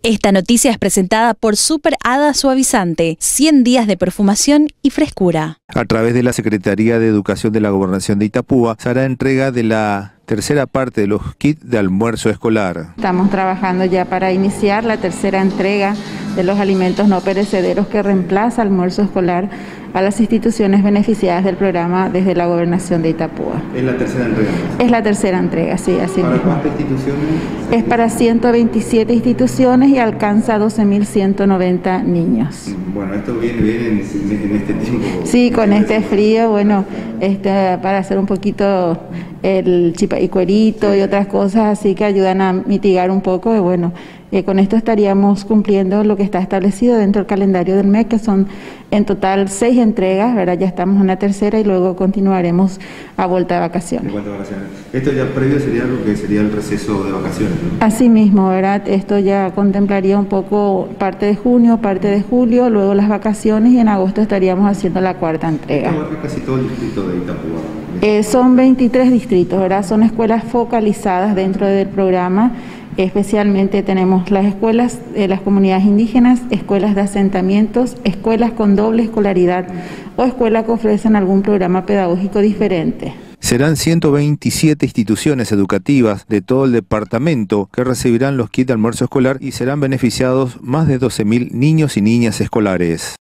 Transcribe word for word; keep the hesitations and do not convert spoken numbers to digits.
Esta noticia es presentada por Super Hada Suavizante, cien días de perfumación y frescura. A través de la Secretaría de Educación de la Gobernación de Itapúa se hará entrega de la tercera parte de los kits de almuerzo escolar. Estamos trabajando ya para iniciar la tercera entrega de los alimentos no perecederos que reemplaza almuerzo escolar a las instituciones beneficiadas del programa desde la Gobernación de Itapúa. ¿Es la tercera entrega? Es la tercera entrega, sí, así ¿Para mismo. cuántas instituciones? Es para ciento veintisiete instituciones y alcanza doce mil ciento noventa niños. Bueno, esto viene bien en, en este tiempo. Sí, con este frío, bueno, este, para hacer un poquito el chipaicuerito y otras cosas así que ayudan a mitigar un poco, y bueno, eh, con esto estaríamos cumpliendo lo que está establecido dentro del calendario del M E C, que son en total seis entregas, ¿verdad? Ya estamos en la tercera y luego continuaremos a vuelta de vacaciones. ¿En cuánto vacaciones? Esto ya previo sería lo que sería el receso de vacaciones, ¿no? Así mismo, ¿verdad? Esto ya contemplaría un poco parte de junio, parte de julio, luego las vacaciones, y en agosto estaríamos haciendo la cuarta entrega. Esto abarca casi todo el distrito de Itapúa. Eh, son veintitrés distritos, ¿verdad? Son escuelas focalizadas dentro del programa. Especialmente tenemos las escuelas de las comunidades indígenas, escuelas de asentamientos, escuelas con doble escolaridad o escuelas que ofrecen algún programa pedagógico diferente. Serán ciento veintisiete instituciones educativas de todo el departamento que recibirán los kits de almuerzo escolar y serán beneficiados más de doce mil niños y niñas escolares.